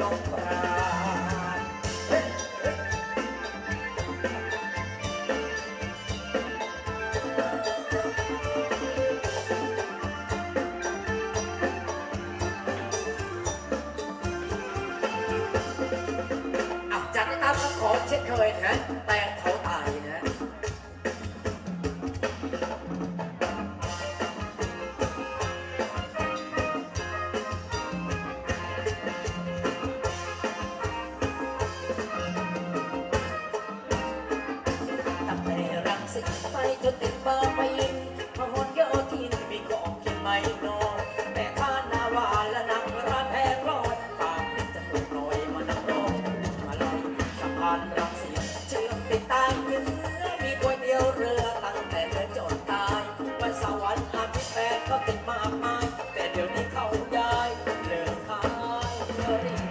งกรานต์จัดให้ตามคำขอเช่นเคยนะแต่เขาตายนะตั้งแต่รังสิตไปจนติดบางปะอินพหลโยธินมีของกินไม่น้อยแต่ข้านาวาและนังร้านแพงร้อยปากจะปลุกลอยมานั่งรอมาลอยสะพานรังสิตเชื่อมติดใต้เนื้อมีก๋วยเตี๋ยวเรือตั้งแต่เดินจนตายวันเสาร์วันอาทิตย์แฟนก็ติดมากมายแต่เดี๋ยวนี้เขาย้ายเลิกขายเรือ